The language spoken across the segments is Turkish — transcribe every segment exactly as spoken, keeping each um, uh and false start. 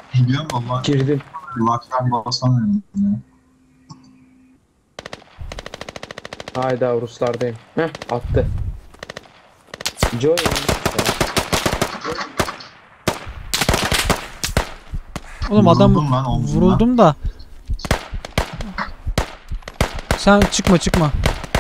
Biliyorum valla. Girdim. Lockdown basamıyorum. Ya. Hayda Ruslardayım. Heh attı. Joy. Oğlum adam Vuruldum lan omzumdan. vuruldum da. Sen çıkma çıkma.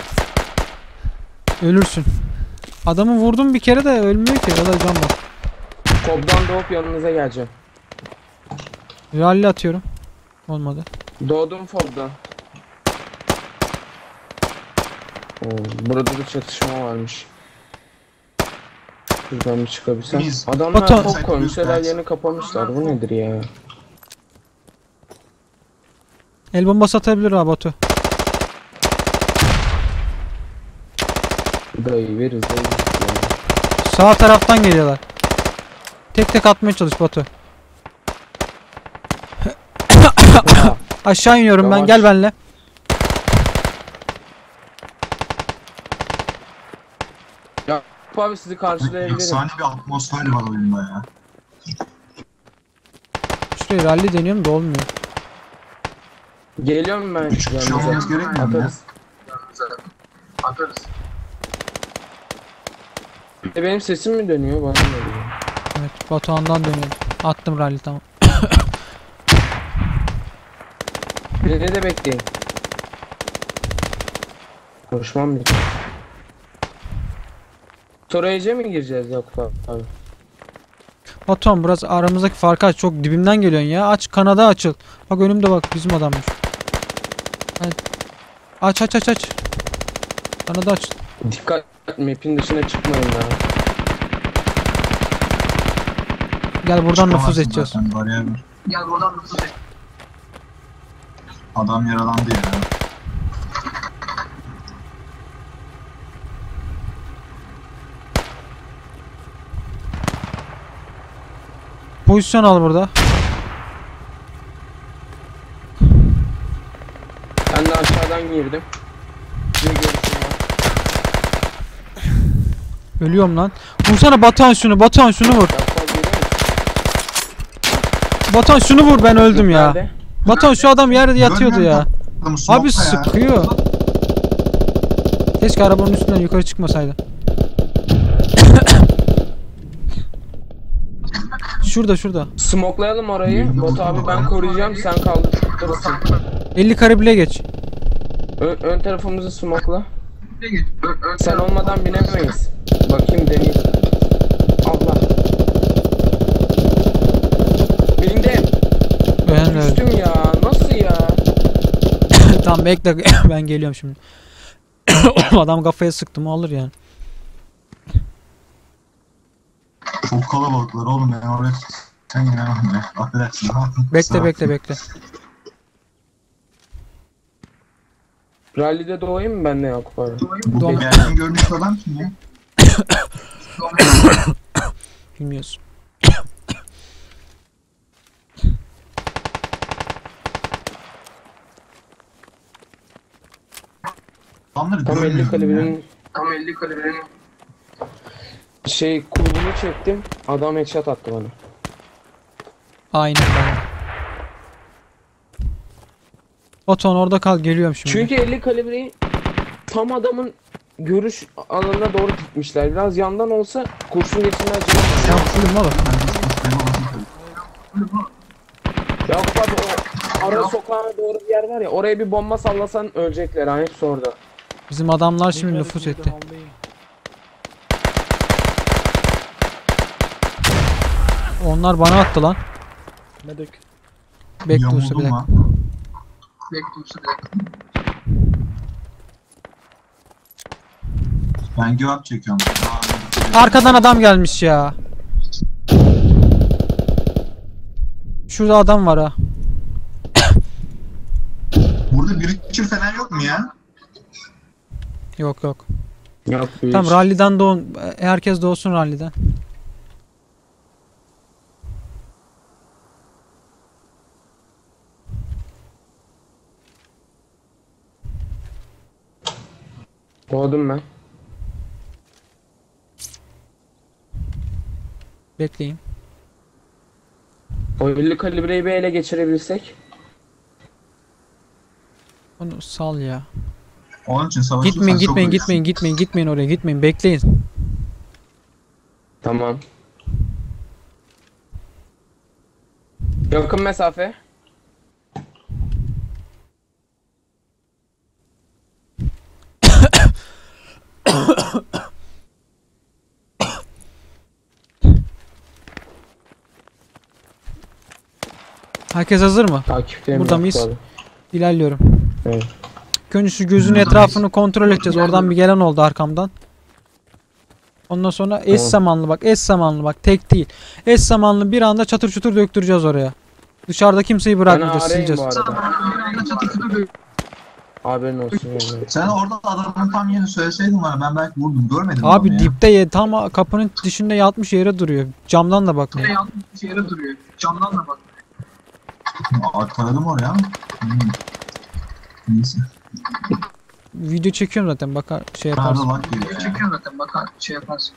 Ölürsün. Adamı vurdum bir kere de ölmüyor ki. O da can var. Kobdan doğup yanınıza geleceğim. Rally atıyorum. Olmadı. Doğdum Fob'dan. Oo, burada da çatışma varmış. Şuradan bir çıkabilsem. Biz- Adamlar Batu- Fob koymuşlar, her yerini kapamışlar. Bu nedir ya? El bombası atabilir ha Batu. Dayı veririz dayı. Sağ taraftan geliyorlar. Tek tek atmaya çalış Batu. Ya, Aşağı iniyorum ben. Yavaş. Gel benimle. ya abi sizi karşılayabilirim. Efsane bir atmosfer var oyunda ya. Şuraya rally deniyorum da olmuyor. Geliyorum ben Üç kişi olmamız yanınıza. gerekmiyor mu ya? Atarız. Atarız. E benim sesim mi dönüyor? Bana mı dönüyor? Evet Batuhan'dan dönüyorum. Attım rally tamam. Beni de bekleyin. Konuşmam bitti. Storage'e mi gireceğiz Yakup abi? Batuhan biraz aramızdaki farkı aç. Çok dibimden geliyorsun ya. Aç kanada açıl. Bak önümde bak bizim adammış. Hadi. Aç aç aç aç. Kanada aç. Dikkat, map'in dışına çıkmayın daha. Gel buradan nüfuz Çıkamazsın edeceğiz. zaten, bariyer var. Gel buradan nüfuz et. Adam yaralandı ya. Pozisyon al burada. Ben de aşağıdan girdim. Bir görüşüm var. Ölüyorum lan. Vursana Batuhan şunu. Batuhan şunu vur. Yakup abi geliyor musun? Batuhan şunu vur ben öldüm ya. Nerede? Batuhan şu adam yerde yatıyordu ya. Adamı smoke'la Abi ya. sıkıyor. Keşke arabanın üstünden yukarı çıkmasaydı. Şurada şurada. Smoklayalım orayı. Bot abi ben koruyacağım, sen kaldırırsın. elli karabile geç. Ön, ön tarafımızı smokla. Sen olmadan binemeyiz. Bakayım deneyeyim. Allah. Bindim. Ben öldüm. Düştüm ya. Nasıl ya? Tamam bekle ben geliyorum şimdi. Adam kafaya sıktı mı alır yani. Çok kalabalıklar oğlum, ben oraya sen inemem ya. Affedersin ama. Bekle bekle bekle. Rally'de doğayım mı ben de Yakup abi? Bu Doğru. gergin görünüşlü adam kim ya? Bilmiyorsun. Adamları Tam elli görmüyorum ya. kalibrenin Tam elli kalibrenin şey kulbunu çektim. Adam headshot attı bana. Aynen ben. Oton orada kal geliyorum şimdi. Çünkü elli kalibreyi tam adamın görüş alanına doğru gitmişler. Biraz yandan olsa kurşun geçirmez. Sen fullüm oğlum. Yakup abi o ara sokağına doğru bir yer var ya, oraya bir bomba sallasan ölecekler ha, hepsi orada. Bizim adamlar şimdi nüfus etti. Onlar bana attı lan. Medik. Bekle usta bir Yamuldum dakika. lan. Ben give up çekiyorum. Arkadan adam gelmiş ya. Şurada adam var ha. Burada bir için falan yok mu ya? Yok yok. Yok bir Tamam ralliden doğun. Herkes doğsun ralliden. Doğdum ben. Bekleyin. O elli kalibreyi bir ele geçirebilsek. Onu sal ya. Onun için savaşırsan Gitmeyin çok gitmeyin ölürsün. gitmeyin gitmeyin gitmeyin oraya gitmeyin bekleyin. Tamam. Yakın mesafe. Herkes hazır mı? Takipteyim. Burada Yakup mıyız? abi. İlerliyorum. Evet. Önce şu gözün etrafını kontrol edeceğiz. Oradan bir gelen oldu arkamdan. Ondan sonra eş Tamam. zamanlı bak eş zamanlı bak tek değil. Eş zamanlı bir anda çatır çutur döktüreceğiz oraya. Dışarıda kimseyi Ben bırakmayacağız, arayayım bu sileceğiz. arada. Haberin olsun yani. Sen orada adamın tam yerini söyleseydin bana, ben belki vurdum, görmedim Abi onu ya. dipte ye, tam kapının dışında yatmış yere duruyor. Camdan da bakmıyor. yere duruyor. Camdan da bak. Arkaladım oraya ama. Hmm. Neyse. Video çekiyorum zaten bakar şey Nerede yaparsın. bak geliyor ya. Çekiyorum zaten, bakar şey yaparsın.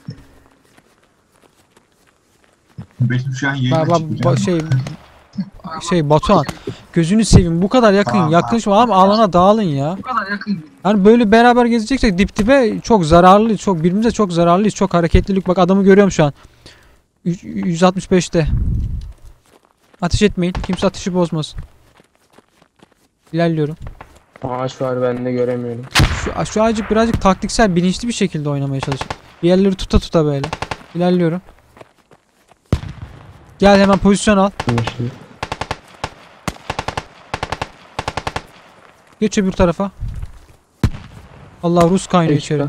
Benim şu an Bak yayına bak çıkacağım. ba- şey şey Batuhan gözünü seveyim bu kadar yakın Tamam, yaklaşma abi alana dağılın ya. Bu kadar yakın. Hani böyle beraber gezeceksek dip dibe çok zararlı, çok birbirimize çok zararlıyız, çok hareketlilik. Bak adamı görüyorum şu an. Yüz- yüz altmış beşte. Ateş etmeyin. Kimse ateşi bozmasın. İlerliyorum. Ağaç var, ben de göremiyorum. Şu, şu ağacık birazcık taktiksel, bilinçli bir şekilde oynamaya çalışın. Bir yerleri tuta tuta böyle. İlerliyorum. Gel hemen pozisyon al. Şimdi. Geç öbür tarafa. Allah Rus kaynıyor içeri.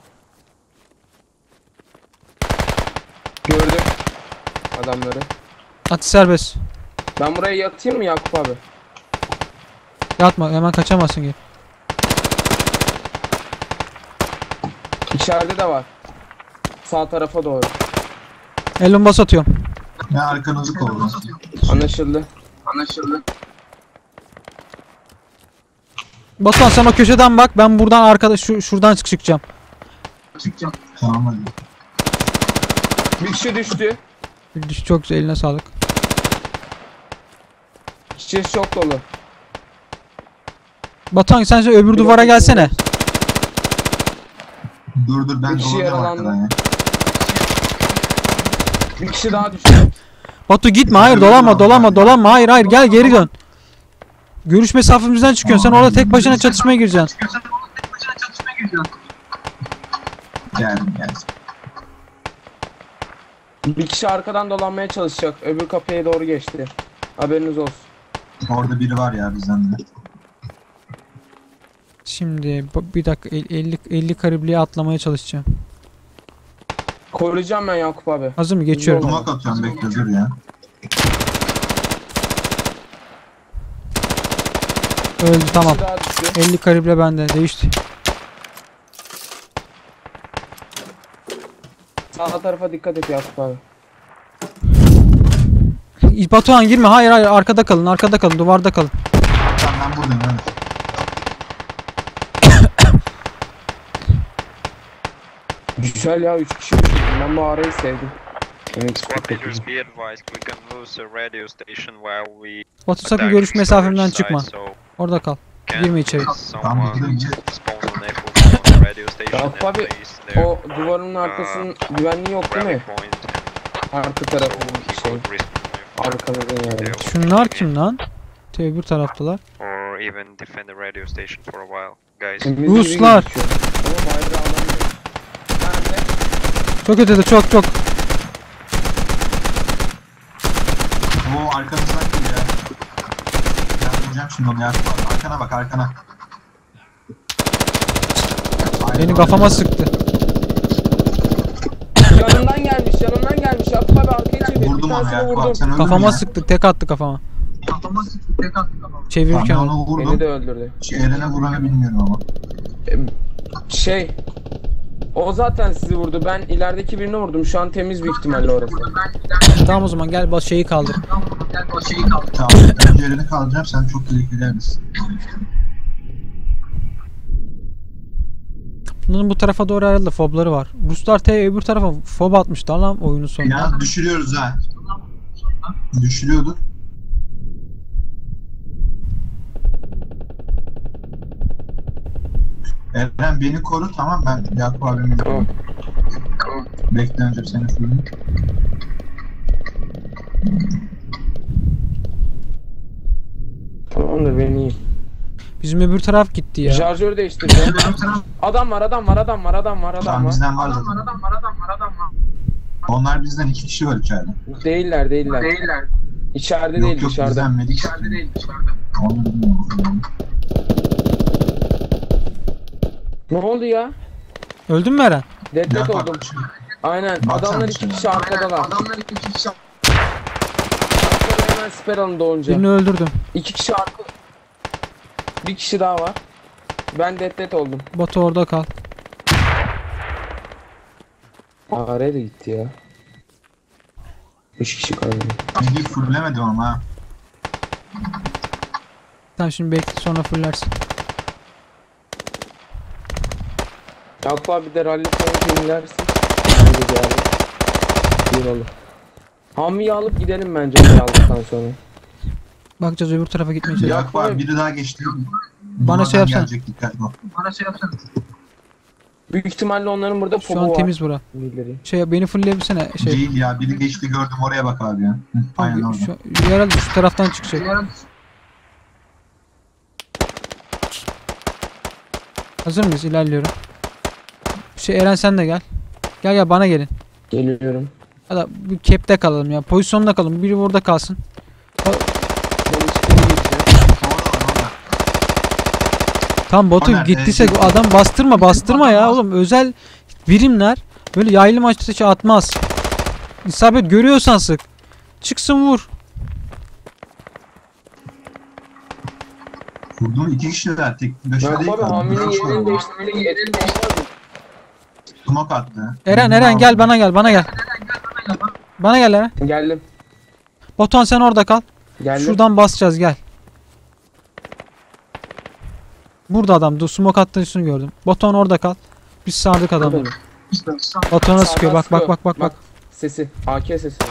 Gördüm adamları. Atış serbest. Ben buraya yatayım mı Yakup abi? Yatma hemen kaçamazsın gel. İçeride de var. Sağ tarafa doğru. Elon bas atıyorum. Ya arkanızı kolluyor. Anlaşıldı. Anlaşıldı. Batuhan sen o köşeden bak, ben buradan arkada şu şuradan çık çıkacağım. Çıkacağım. Tamam hadi. Bir kişi düştü. Çok güzel, eline sağlık. İçerisi çok dolu. Batuhan sen şöyle öbür duvara gelsene. Dur dur, ben Bir kişi dolanacağım yaralandı. arkadan ya. Bir kişi daha düştü. Batu gitme, hayır dolanma dolanma dolanma, hayır hayır gel geri dön. Görüş mesafemizden çıkıyorsun, sen orada tek başına çatışmaya gireceksin. Geldim geldim. Bir kişi arkadan dolanmaya çalışacak. Öbür kapıya doğru geçti. Haberiniz olsun. Orada biri var ya bizden de. Şimdi bu- bir dakika el- elli elli karibliğe atlamaya çalışacağım. Koruyacağım ben Yakup abi. Hazır mı? Geçiyorum. Tumak atıyorum, bekle dur ya. Öldü, tamam. Bir kişi daha düştü. elli kalibre bende değişti. Sağ tarafa dikkat et Yakup abi. Batuhan girme, hayır hayır arkada kalın, arkada kalın, duvarda kalın. Tamam ben buradayım hadi. Güzel ya, üç kişi düştü. Ben bu arayı sevdim. Evet, Squad leaders be advised, we can lose a radio station while we Batu sakın attack görüş storage mesafemden site, çıkma. so Orada kal. can Girme içeri. someone buradayım. spawn on Apple on the radio station Yakup and abi, place their o duvarın arkasının güvenliği yok değil rally mi? point, Arka so tarafının he şey. could respawn if Arkanızın yani. they Şunlar kim lan? Te öbür taraftalar. or even defend the radio station for a while, guys. Temiz gibi Ruslar. gözüküyor. Ama bayrağı alamıyor. Nerede? Çok ötede, çok çok. Oo arkanızdan geliyor ya. Ben vuracağım şimdi onu ya. Arkana bak, arkana. Aynen Beni öyle. kafama sıktı. Yanından gelmiş, yanından gelmiş. Yakup abi arkaya çevir. Bir Vurdum onu tanesini ya. vurdum. Bak sen öldün mü Kafama ya? sıktı, tek attı kafama. Kafama sıktı, tek attı kafama. Çevirirken Tamam, ben öldü. onu Beni vurdum. de öldürdü. Eren'e vuranı bilmiyorum ama. Şey, o zaten sizi vurdu. Ben ilerideki birini vurdum. Şu an temiz büyük ihtimalle orası. Tamam o zaman gel bas şeyi kaldır. Tamam, önce Eren'i kaldıracağım, sen çok tehlikeli misin? Bunların bu tarafa doğru ayrıldı, fobları var. Ruslar T öbür tarafa fob atmışlar lan oyunun sonunda. Ya düşürüyoruz ha. Düşürüyorduk. Eren beni koru, tamam, ben Yakup abimi Tamam. bekle, önce seni fırlayayım. Tamamdır, ben iyiyim. Bizim öbür taraf gitti ya. Şarjörü değiştireceğim. Adam var, adam var, adam var, adam var, adam Tamam, var. bizden var zaten. Onlar bizden, iki kişi var içeride. Değiller, değiller. Değiller. İçeride Yok değil, yok, dışarıda. bizden medik. İçeride değil, dışarıda. Onu bilmiyorum. Ne oldu ya? Öldün mü Eren? Dead Yakup oldum. abi, Aynen. Baksana Adamlar bir iki şeye. kişi arkadalar. Adamlar iki kişi arkada, hemen siper alın doğunca. Birini öldürdüm. İki kişi arka. Bir kişi daha var. Ben dead dead oldum. Batu orada kal. Araya da gitti ya. Üç kişi kaldı. Medik fulllemedim ama ha. Tamam, şimdi bekle, sonra fullersin. Yakup abi de rally falan dinlersin. Bence geldi. Yürü. Hami'yi alıp gidelim bence rally aldıktan sonra. Bakacağız, öbür tarafa gitmeye çalışacağız. Yakup abi, biri daha geçti. Bana şey Duvardan yapsana. gelecek, dikkatli ol. Büyük ihtimalle onların burada Şu pobu an var. temiz bura. Birileri. Şey, beni fullleyebilsene. Şey, Değil ya, biri geçti gördüm, oraya bak abi ya. Hı, aynen orada. şu, herhalde şu taraftan çıkacak. Hazır mıyız? İlerliyorum. Şey, Eren sen de gel. Gel gel, bana gelin. Geliyorum. Hadi bir kepte kalalım ya. Pozisyonda kalalım. Biri burada kalsın. Ben içeri gireceğim. Orada var, orada. Tam Batu Ömer, gittiyse e, adam bastırma bastırma ya oğlum. Özel birimler böyle yaylı maçta hiç atmaz. İsabet görüyorsan sık. Çıksın vur. Vurdum, iki kişiler, tek dışarıda Yakup değil abi kaldı. Hami'nin Dört kişi yerini var. değiştirmeli. Yerini değiştirmeli. Smoke attı. Eren Birini Eren gel aldım. bana gel bana gel. Bana gel Eren. Geldim. Batuhan sen orada kal. Geldim. Şuradan basacağız, gel. Burada adam. Dur, smoke attığın üstünü gördüm. Batuhan orada kal. Biz sardık adamı. Batuhan'a sıkıyor. Bak bak bak bak bak. Sesi. A K sesi.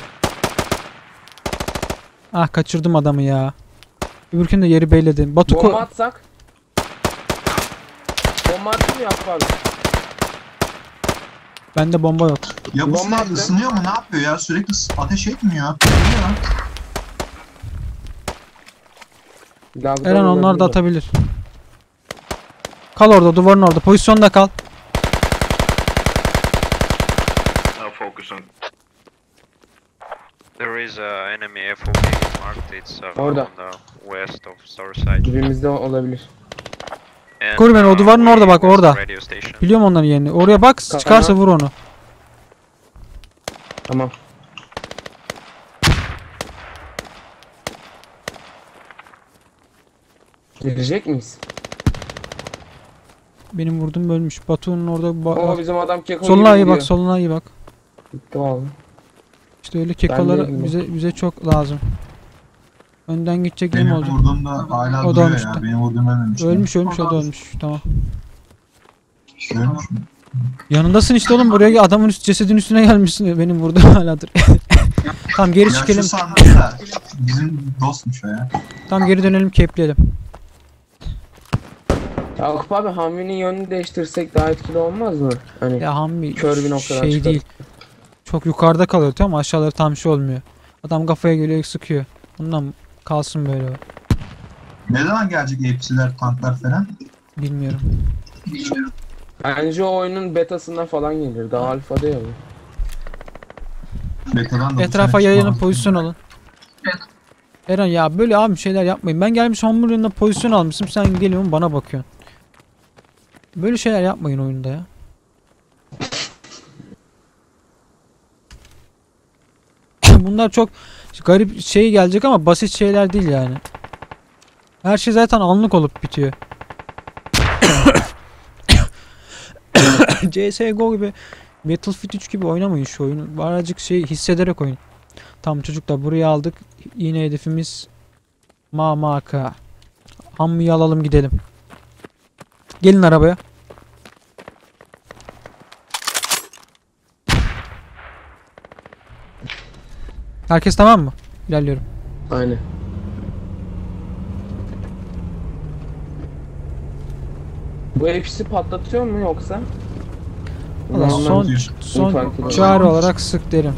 Ah, kaçırdım adamı ya. Öbürkünün de yeri belledim. Batu Bomba ko- atsak. Bomba attın mı Yakup abi? Bende bomba yok. Ya bu Bomba silah attı. ısınıyor mu, ne yapıyor ya? Sürekli s- ateş etmiyor. Ne ya? Lagdan Eren onlar da olabilir. atabilir. Kal orada, duvarın orada. Pozisyonda kal. Now focus on. There is a enemy F O B marked. It's uh, Orada. on the west of Star Side. Dibimizde olabilir. And, Koru beni, o uh, duvarın orada bak, where's the orada. radio station? Biliyorum onların yerini. Oraya bak, Ka- çıkarsa Aha. vur onu. Tamam. Girecek miyiz? Benim vurdum ölmüş. Batu'nun orada ba- Oo bak. bizim adam keko Soluna iyi gibi bak, vuruyor. soluna iyi bak. Gitti vallahi. İşte öyle kekoları değilim bize bize çok lazım. Önden gidecek kim Benim olacak? vurduğumda hala O da duruyor ölmüş ya. de. Benim vurduğum ölmemiş. Ölmüş ölmüş o da ölmüş. Tamam. Ölmüş mü? Yanındasın işte oğlum, buraya gel, adamın üst cesedin üstüne gelmişsin. Benim vurdum haladır. Tamam, geri Ya çıkalım. şu sandık da bizim dostmuş o ya. Tamam, geri dönelim, kepleyelim. Yakup abi Hami'nin yönünü değiştirsek daha etkili olmaz mı? Hani Ya Hammi Kör bir noktadan şey çıkalım. değil. Çok yukarıda kalıyor tamam mı? Aşağıları tam şey olmuyor. Adam kafaya geliyor, sıkıyor. Bundan kalsın böyle. Ne zaman gelecek hepsiler, tanklar falan? Bilmiyorum. bence o oyunun betasında falan gelir. Daha alfa değil mi? Betadan da bu Etrafa sene yayılın, çıkmaz. pozisyon alın. Eren ya böyle abi şeyler yapmayın. Ben gelmiş hamur yanında pozisyon almışım. Sen geliyorsun bana bakıyorsun. Böyle şeyler yapmayın oyunda ya. Bunlar çok garip şey gelecek ama basit şeyler değil yani. Her şey zaten anlık olup bitiyor. C S G O gibi, Battlefield üç gibi oynamayın şu oyunu. Birazcık şey hissederek oyun. Tamam çocuklar, buraya aldık. Yine hedefimiz Mamaka. Hammi'yi alalım gidelim. Gelin arabaya. Herkes tamam mı? İlerliyorum. Aynen. Bu hepsi patlatıyor mu yoksa? Valla Normal- son diyor. son İnfarkt çağrı olarak sık derim.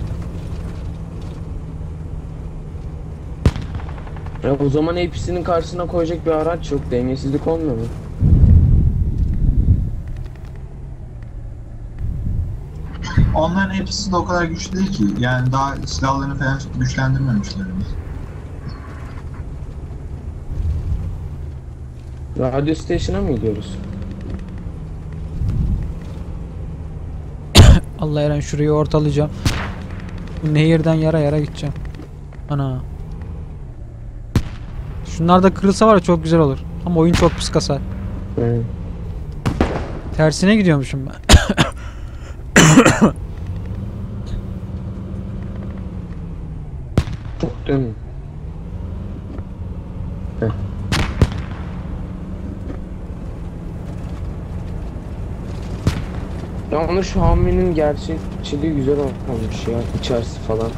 Ya o zaman hepsinin karşısına koyacak bir araç yok. Dengesizlik olmuyor mu? Onların hepsi de o kadar güçlü değil ki. Yani daha silahlarını falan çok güçlendirmemişler. Radyo station'a mı gidiyoruz? Allah Eren şurayı ortalayacağım. Bu nehirden yara yara gideceğim. Ana. Şunlar da kırılsa var ya çok güzel olur. Ama oyun çok pis kasar. Evet. Tersine gidiyormuşum ben. Çok değil mi? Heh. Yalnız şu haminin gerçekçiliği güzel olmuş ya. İçerisi falan.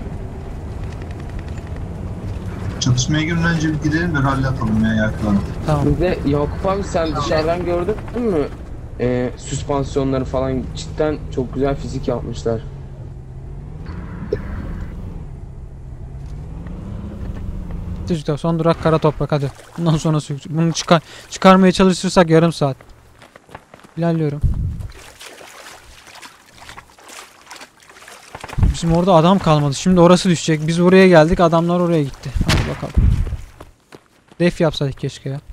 Çatışmaya girmeden önce bir gidelim de rally atalım ya yaklanalım. Tamam. Bir de Yakup abi sen dışarıdan gördün mü? Ee, süspansiyonları falan cidden çok güzel fizik yapmışlar. Çocuklar son durak kara toprak hadi. Bundan sonra su- bunu çıkar çıkarmaya çalışırsak yarım saat. İlerliyorum. Bizim orada adam kalmadı. Şimdi orası düşecek. Biz buraya geldik. Adamlar oraya gitti. Hadi bakalım. Def yapsaydık keşke ya.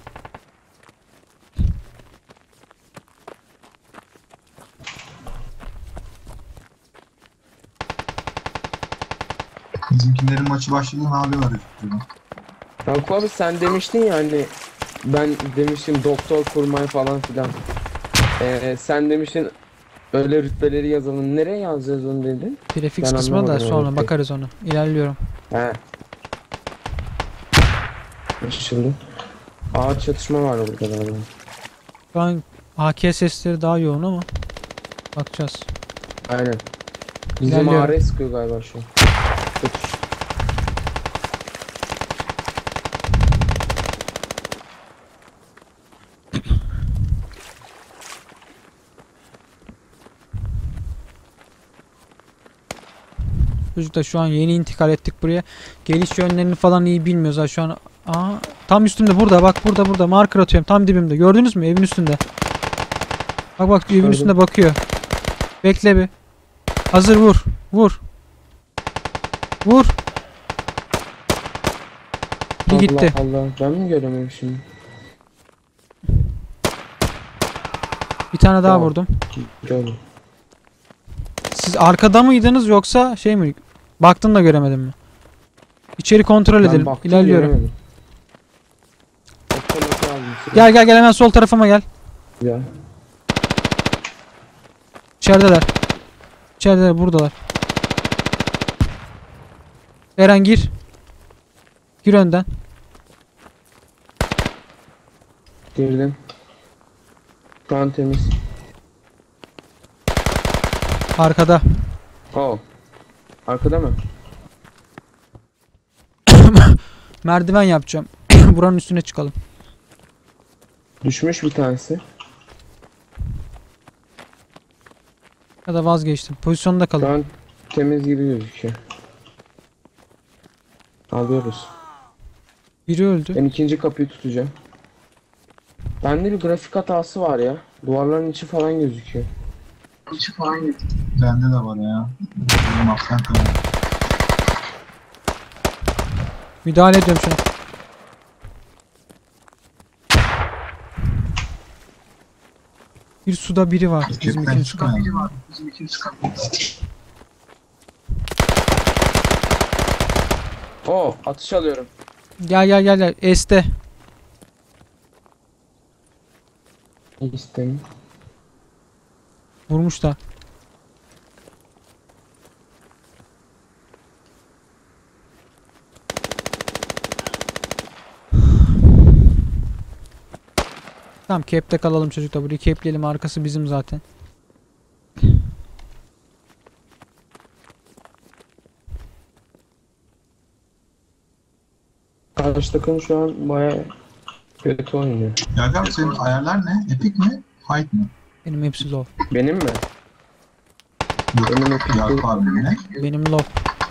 Bizimkilerin maçı başladı hali var. Yakup abi sen demiştin ya hani ben demiştim doktor kurmay falan filan. Ee, sen demiştin öyle rütbeleri yazalım. Nereye yazacağız onu dedin? Prefix Ben kısmına da anlamadım sonra öyle. bakarız onu. İlerliyorum. He. Şimdi ağır çatışma var burada galiba. Şu an A K sesleri daha yoğun ama bakacağız. Aynen. Bizim İlerliyorum. ağrı sıkıyor galiba şu an. Çatış. Çocuklar şu an yeni intikal ettik buraya. Geliş yönlerini falan iyi bilmiyoruz ha şu an. Aa, tam üstümde burada bak burada burada marker atıyorum tam dibimde. Gördünüz mü evin üstünde? Bak bak evin Gördüm. üstünde bakıyor. Bekle bir. Hazır vur. Vur. Vur. Bir Allah gitti. Allah ben mi göremiyorum şimdi? Bir tane daha Tamam. vurdum. Gördüm. Siz arkada mıydınız yoksa şey mi? Baktın da göremedin mi? İçeri kontrol Ben edelim. baktım, İlerliyorum. göremedim. Otomatik aldım silah. Gel gel gel hemen sol tarafıma gel. Ya. İçerideler. İçerideler buradalar. Eren gir. Gir önden. Girdim. Şu an temiz. Arkada. Oo. Arkada mı? Merdiven yapacağım. Buranın üstüne çıkalım. Düşmüş bir tanesi. Ya da vazgeçtim. Pozisyonda Şu kalın. an temiz gibi gözüküyor. Alıyoruz. Biri öldü. Ben ikinci kapıyı tutacağım. Bende bir grafik hatası var ya. Duvarların içi falan gözüküyor. Bende de var ya. Benim aslan kaldı. Müdahale ediyorum şuna. Bir suda biri var. Bizim Cepten ikinci çıkan. çıkmayan. Oo, atış alıyorum. Gel gel gel gel. Este. İsteyim. Vurmuşlar. Tamam cap'te kalalım çocuklar. Burayı cap'leyelim. Arkası bizim zaten. Karşı takım şu an baya kötü oynuyor. Yakup abi senin ayarlar ne? Epic mi? High mi? Benim hepsi low. Benim mi? Yok. Benim Epic Yakup değil. abi ne? Benim low.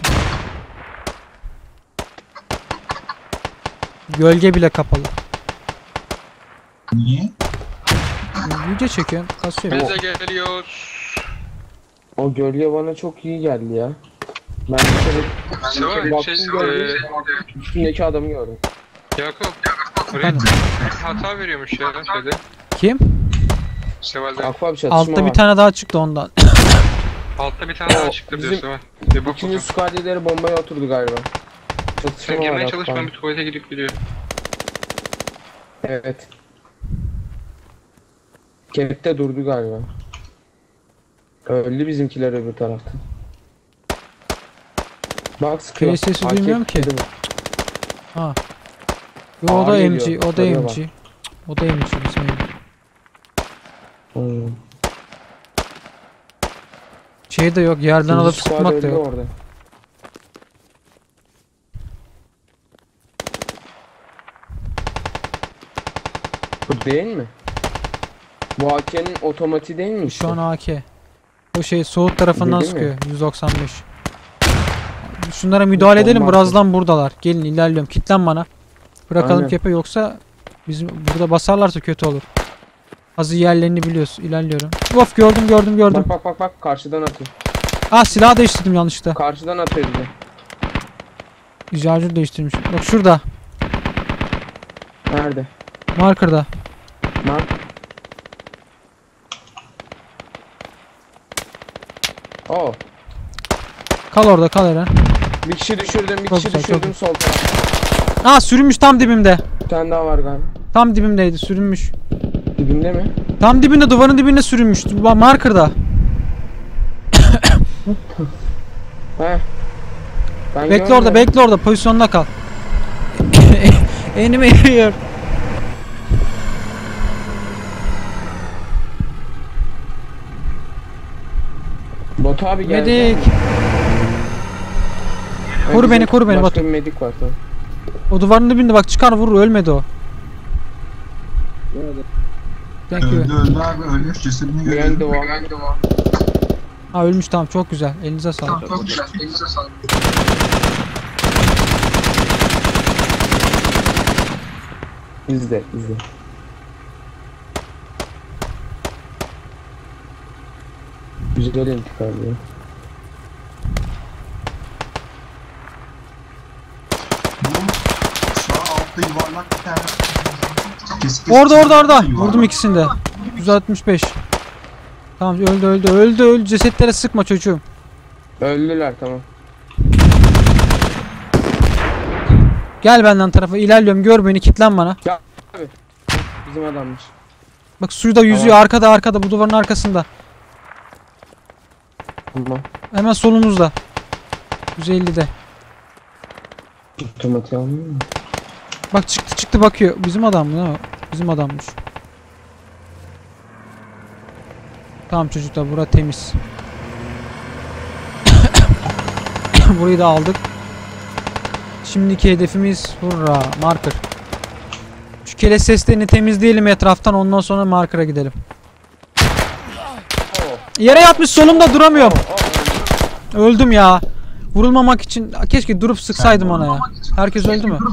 Gölge bile kapalı. Niye? Video çekiyorum. Kasıyor. Bize geliyor. O gölge bana çok iyi geldi ya. Ben bir kere Seval şey, baktım e, gölgeye, üstündeki adamı gördüm. Yakup. Efendim? Red hata veriyormuş ya şeyde. Kim? Seval'de. Aqua bir çatışma Altta var. bir tane daha çıktı ondan. Altta bir tane daha O, çıktı diyor bizim- Seval. Bir bak İkinci bakalım. squad lideri bombaya oturdu galiba. Çatışma Sen var girmeye çalış, Aqua. ben bir tuvalete gidip geliyorum. Evet. Kepte durdu galiba. Öldü bizimkiler öbür tarafta. Bak sıkıyor. Köy sesi A K duymuyorum ki. dedi bu. Ha. Yo, o da Ağır M G, geliyor, o da şuraya M bak. G. O da M G bizim M G. Hmm. Şey de yok, yerden İkinci alıp squad sıkmak da öldü yok. orada. Bu değil mi? Bu A K'nin otomatiği değil mi? Şu an A K. O şey soğut tarafından Değil mi? sıkıyor. yüz doksan beş. Şunlara müdahale edelim. Bomba Birazdan buradalar. Gelin ilerliyorum. Kitlen bana. Bırakalım Aynen. kepe, yoksa bizim burada basarlarsa kötü olur. Hazır yerlerini biliyoruz. İlerliyorum. Of, gördüm gördüm gördüm. Bak bak bak bak karşıdan atıyor. Ah, silah değiştirdim yanlışlıkla. Karşıdan atıyor bize. Şarjör değiştirmiş. Bak şurada. Nerede? Marker'da. Mark. Oo. Kal orada, kal Eren. Bir kişi düşürdüm, bir Çok kişi güzel, çok düşürdüm sol tarafta. Ah, sürünmüş tam dibimde. Bir tane daha var galiba. Tam dibimdeydi, sürünmüş. Dibinde mi? Tam dibinde, duvarın dibinde sürünmüş. Bak, marker'da. Heh. Ben Bekle orada, görmedim. bekle orada. Pozisyonda kal. Enime yiyor. Batu abi geldi. Medik. Ha, Koru bizim beni, koru beni başka Batu. bir medik var tamam. O duvarın dibinde bak, çıkar vurur, ölmedi o. Thank you. Öldü öldü abi ölmüş cesedini Behind the görüyorum. wall. Ha, ölmüş, tamam, çok güzel. Elinize sağlık. Çok güzel. Elinize sağlık. İzle, izle. Güzel intikam ya. Bu sağ altta yuvarlak bir tane. Keskin Orada orada orada. yuvarlak. Vurdum ikisini de. yüz altmış beş. Tamam, öldü öldü öldü öldü. Cesetlere sıkma çocuğum. Öldüler tamam. Gel benden tarafa, ilerliyorum, gör beni, kitlen bana. Bizim adammış. Bak suda yüzüyor, Tamam. arkada arkada, bu duvarın arkasında. Tamam. Hemen solumuzda. yüz ellide. Otomatiği almıyor mu? Bak çıktı çıktı bakıyor. Bizim adam mı? Ne? Bizim adammış. Tamam çocuklar, bura temiz. Burayı da aldık. Şimdiki hedefimiz hurra marker. Şu kele seslerini temizleyelim etraftan, ondan sonra marker'a gidelim. Yere yatmış, solumda duramıyorum. Öldüm ya. Vurulmamak için keşke durup sıksaydım ona ya. Herkes öldü mü?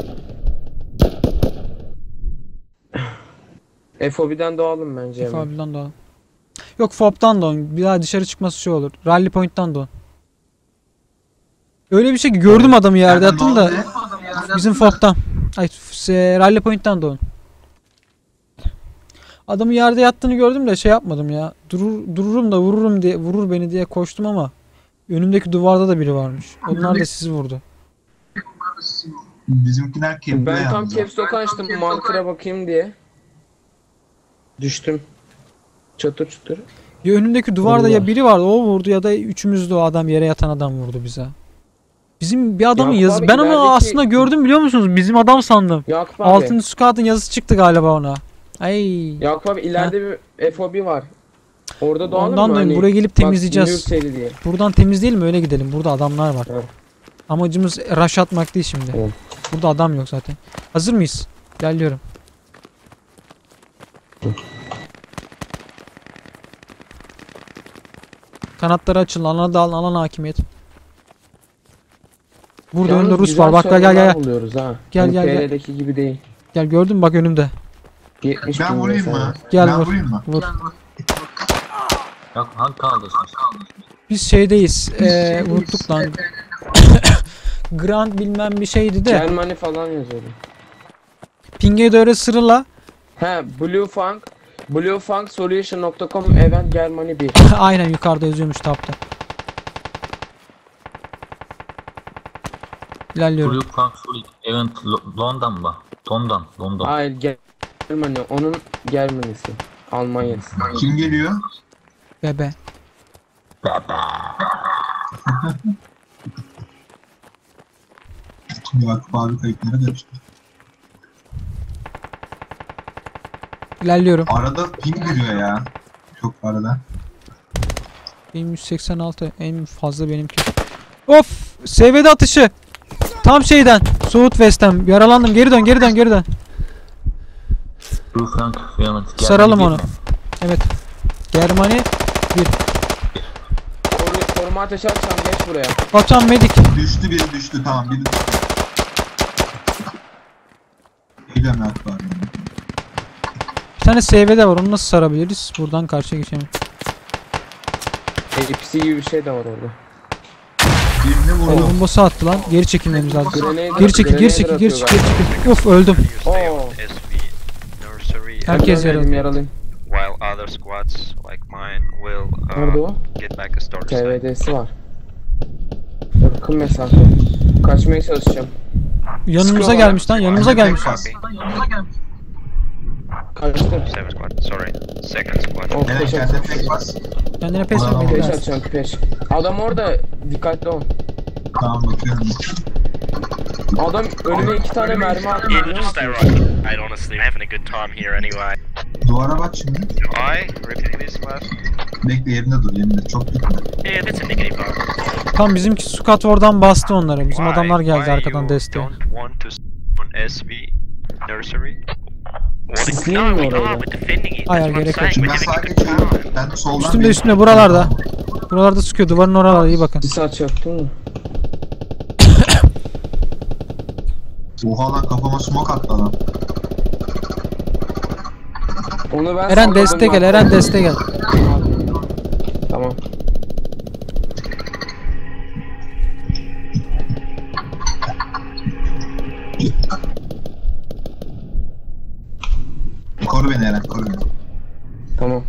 F O B'den doğalım bence hemen. Fabul'dan da. Yok, Fob'dan da on. Bir daha dışarı çıkması şey olur. Rally Point'tan da on. Öyle bir şey ki gördüm adamı yerde Nereden yattım da. oldu? Bizim Fob'dan. Ay f- Rally Point'tan da on. Adamı yerde yattığını gördüm de şey yapmadım ya. Durur, dururum da vururum diye, vurur beni diye koştum ama önümdeki duvarda da biri varmış. Onlar da sizi vurdu. Bizimkiler kepte Ben tam yalnız. caps lock açtım marker'a bakayım diye. Düştüm. Çatır çutur. Ya önümdeki duvarda Allah. ya biri vardı, o vurdu, ya da üçümüzde o adam, yere yatan adam vurdu bize. Bizim bir adamın Yakup yazı. abi, Ben onu ilerideki- aslında gördüm, biliyor musunuz? Bizim adam sandım. Yakup abi. Altıncı squad'ın yazısı çıktı galiba ona. Ay. Yakup abi ileride bir F O B var. Orada doğalım Ondan mı? dolayı Hani buraya gelip bak, temizleyeceğiz. yürüseydi diye. Buradan temizleyelim, öyle gidelim. Burada adamlar var. Evet. Amacımız rush atmak değil şimdi. Evet. Burada adam yok zaten. Hazır mıyız? İlerliyorum. Kanatları açın. Alana dağılın. Alana hakimiyet. Burada Yalnız önünde Rus güzel var. Bak gel gel serverlar gel. buluyoruz ha. Gel, Hani gel, gel. P L'deki gibi değil. Gel gördün mü? Bak önümde. yetmiş Ben bin vurayım mesela. mı? Gel ben vur. vurayım mı? Vur. Yok hangi kanaldasın? Biz şeydeyiz. Eee unuttuk lan. Grand bilmem bir şeydi de. Germany falan yazıyordu. Ping'e de öyle sırala. He Bluefunk bluefunksolution nokta com event Germany bir. Aynen yukarıda yazıyormuş tabda. İlerliyorum. Blue Frank Solid Event Lo- London mı? London, London. Hayır Germany. Onun Germany'si. Almanya'sı. Kim geliyor? Bebe. Yakup abi kayıtlara karıştı. İlerliyorum. Arada ping giriyor ya. Çok arada. Benim yüz seksen altı en fazla benimki. Of! S V'de atışı. Tam şeyden. Southwest'ten. Yaralandım. Geri dön, geri dön, geri dön. Blue Frank Event. Saralım onu. Evet. Germany Koru- Koruma ateşi açacağım geç buraya. Batuhan Medik. Düştü biri düştü tamam biri düştü. Geliyorum Yakup abi. Bir tane S V'de var. Onu nasıl sarabiliriz? Buradan karşıya geçelim. A P C gibi bir şey de var orada. Birini vurdum. Bombası attı lan. Geri çekilmemiz lazım. Grenade- Geri çekil, geri grenade çekil, geri atıyor çekil, geri çekil. Of öldüm. Oo. S V nursery Herkes Ben yaralı. yaralıyım. while other squads like mine will Nerede uh, o? get back a start site. T V D'si var. Yakın mesafe. Kaçmaya çalışacağım. Yanımıza Sıkıyorlar. gelmiş lan. Yanımıza Tek gelmiş. pas. Kaçtım. Seven squad, sorry. Second squad. Oh, Evet peş kendine atacağım. tek pas. Kendine pes Ulan, vermedi. Peş lazım. atacağım peş. Adam orada. Dikkatli ol. Tamam bakıyorum. Adam önüne iki tane mermi attı. Yeah, biliyor just stay musun? right. I'd honestly I'm having a good time here anyway. Duvara bak şimdi. I repeat this last. Bekle yerinde dur yerinde. Çok gitme. Yeah, that's a negative though. Tam bizimki squad oradan bastı onları. Bizim Why- adamlar geldi why arkadan you desteğe. don't want to spawn S V nursery? What is Sisleyeyim No, mi we orayı? are. We're defending it. Hayır, That's what I'm gerek yok. saying. Şimdi We're ben having a sağa good time. geçiyorum. Ben soldan Üstünde bir- üstünde buralarda. Buralarda sıkıyor. Duvarın oralarda iyi bakın. Sis açacaktın mı? Oha lan kafama smoke attı adam. Onu ben Eren salladım deste gel. lan. Eren deste gel. Tamam. Koru beni Eren koru beni. Tamam.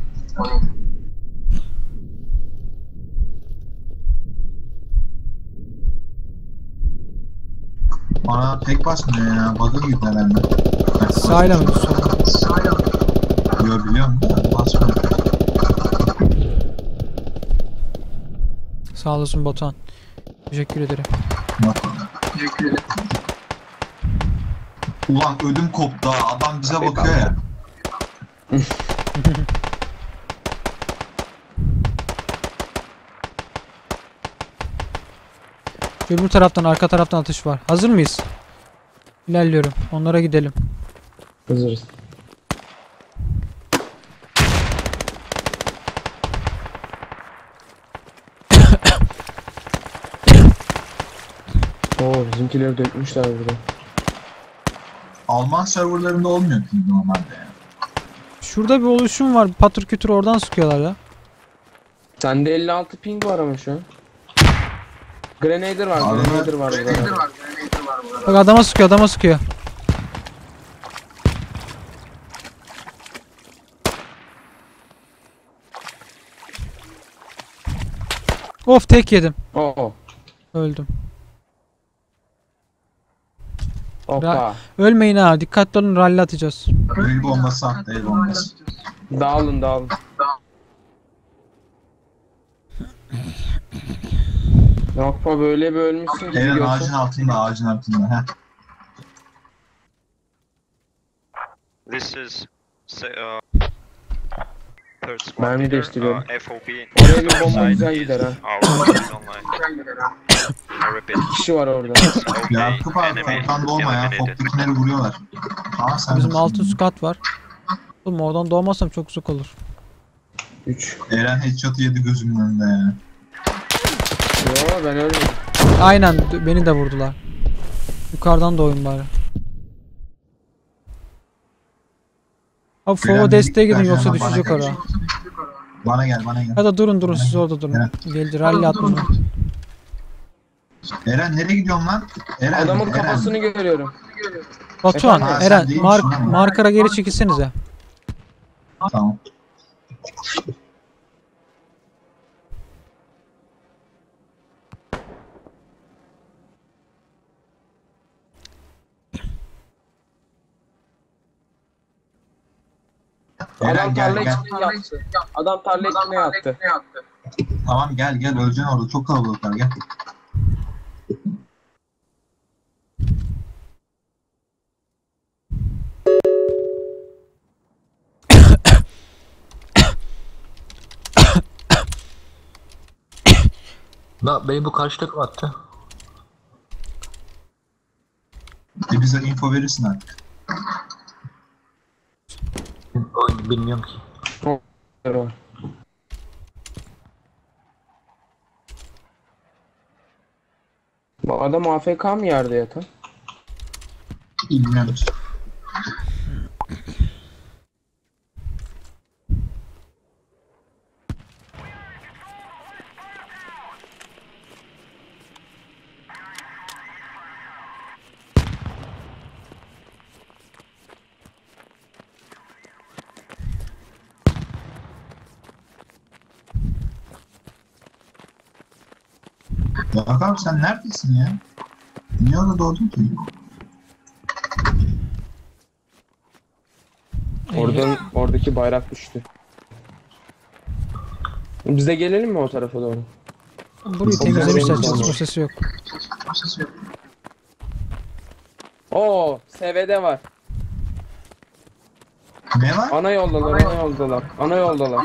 Bana tek basmıyor ya. Bug'a girdi herhalde. Sağıyla mı? Solda. Gör biliyor musun? Basmıyor. Sağ olasın Batuhan. Teşekkür ederim. Yok. Ulan ödüm koptu ha. Adam bize bakıyor ya. Öbür taraftan, arka taraftan atış var. Hazır mıyız? İlerliyorum. Onlara gidelim. Hazırız. Oo bizimkileri dökmüşler burada. Alman serverlarında olmuyor ping normalde ya. Şurada bir oluşum var. Patır kütür oradan sıkıyorlar ya. Sende elli altı ping var ama şu an. Grenader var, Abi, Grenader var burada. Bak adama sıkıyor, adama sıkıyor. Of tek yedim. Oo. Öldüm. Hoppa. Ölmeyin ha. Dikkatli olun, rally atacağız. El bombası attı el bombası. Dağılın dağılın. Hoppa böyle bir ölmüşsün gibi Eren görsün. ağacın altında ağacın altında. Heh. This is se- uh, third squad Mermi leader, değiştiriyorum. uh, F O B Oraya bir bomba outside güzel is gider ha. our is online. I repeat, İki kişi var orada. okay, Yakup abi enemy Fok'tan doğma ya. eliminated. Fok'takileri vuruyorlar. Aa sen Bizim misin? altın squad var. Oğlum oradan doğmazsam çok uzak olur. üç. Eren headshot'ı yedi gözümün önünde ya. Yo ben ölmedim. Aynen d- beni de vurdular. Yukarıdan doğayım bari. Abi Eren Fova desteğe gidin birlikte yoksa bana düşecek gel. oraya. Bana gel bana gel. Ya da durun durun siz orada durun. Geldi rally atmayın. Eren nereye gidiyorsun lan? Eren, Adamın Eren. kafasını görüyorum. Batuhan, Efendim? Eren, Sen değil mark, misin ama? markara geri çekilsenize. Tamam. Eren Adam gel tarla gel. içine yattı. Adam tarla içine yattı. Tamam gel gel öleceksin orada çok kalabalıklar gel. La beni bu karşı takım attı. E bize info verirsin artık. Oyunu bilmiyorum ki. Var. Bu adam A F K mı yerde yatan? Bilmiyorum. Ya abi sen neredesin ya? Niye orada doğdun ki? Oradan oradaki bayrak düştü. Bize gelelim mi o tarafa doğru? Burayı Çok güzel temizlemişler, olmuş. çatışma sesi yok. Oo, S V D var. Ne var? Ana yoldalar, ana yoldalar. Ana yoldalar.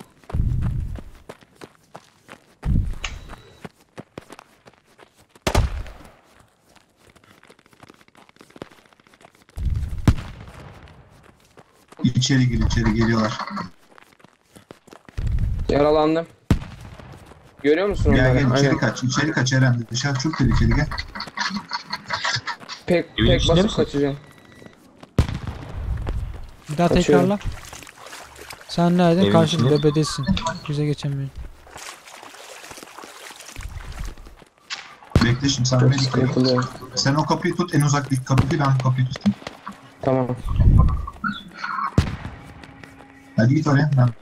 İçeri gir içeri geliyorlar. Yaralandım. Görüyor musun Gel onları? gel içeri Aynen. kaç içeri kaç Eren. Dışarı çok tehlikeli gel. Pek Evin pek içinde basıp misin? kaçacağım. Bir daha Kaçıyorum. tekrarla. Sen nereden? Evin Karşıda içinde. bebedesin. Bize geçemiyorsun. Bekle şimdi sen Çok beni sıkıntılı. Sen o kapıyı tut en uzaktaki kapıyı ben kapıyı tutayım. Tamam. Hadi git oraya ben.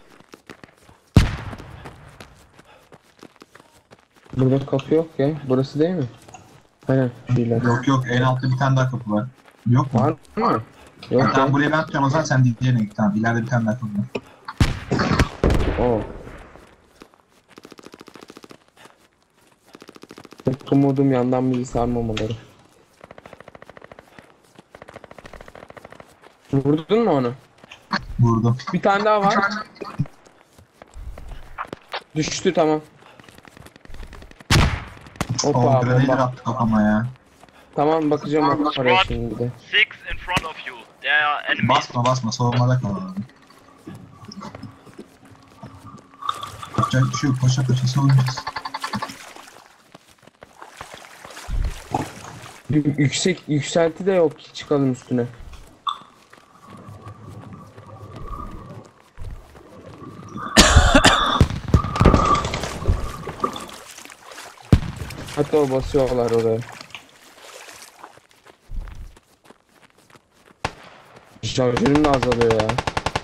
Burada kapı yok ya. Burası değil mi? Aynen. Şöyle. Yok yok en altta bir tane daha kapı var. Yok mu? Var mı? Yok Tamam ya. buraya ben tutacağım o zaman sen diğerine git tamam. İleride bir tane daha kapı var. Oo. Tek umudum yandan bizi sarmamaları. Vurdun mu onu? Vurdum. Bir tane daha var. Düştü tamam. O Hoppa grenade bomba. attı kafama ya. Tamam bakacağım oraya şimdi bir de. Six in front of you. There are enemies. Basma basma savunmada kal. Yapacak bir şey yok paşa paşa savunacağız. Y- Yüksek yükselti de yok ki çıkalım üstüne. Hatta o basıyorlar oraya. Şarjörüm de azalıyor ya.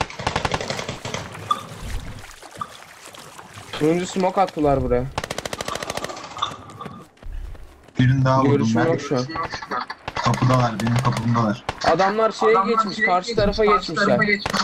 Turuncu smoke attılar buraya. Birini daha vurdum Görüşüm ben. yok şu an. Kapıdalar benim kapımdalar. Adamlar şeye geçmiş, karşı tarafa geçmişler.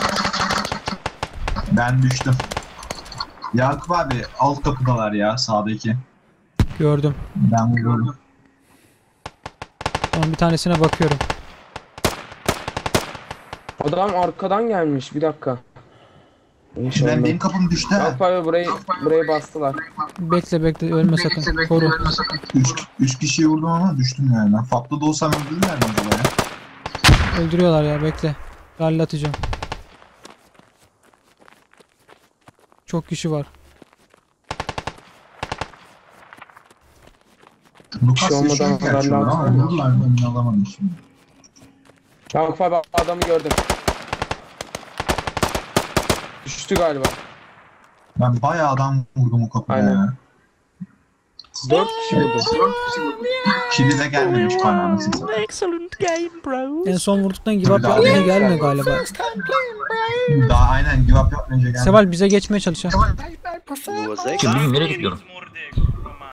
Ben düştüm. Yakup abi alt kapıdalar ya sağdaki. Gördüm. Ben vurdum. Tamam bir tanesine bakıyorum. Adam arkadan gelmiş, bir dakika. İnşallah. Ben benim kapım düştü ha. Yakup abi burayı, burayı bastılar. Bekle bekle ölme sakın. Koru. Üç, üç kişiyi vurdum ama düştüm yani. Ben Fatlı da olsam öldürürler mi acaba ya? Öldürüyorlar ya bekle. Rally atacağım. Çok kişi var. Lucas şey olmadan yaşıyor gerçi haberler orada ama alsana. vururlar mı emin olamadım şimdi. Yakup abi adamı gördüm. Düştü galiba. Ben bayağı adam vurdum o kapıya Aynen. ya. Dört kişi vurdu. Kili de gelmemiş bana anasını. Excellent game, bro. En son vurduktan give up Daha yapmaya değil. gelmiyor galiba. Daha aynen give up yapmayınca gelmedi. Seval bize geçmeye çalışıyor. Kim bilir nereye gidiyorum?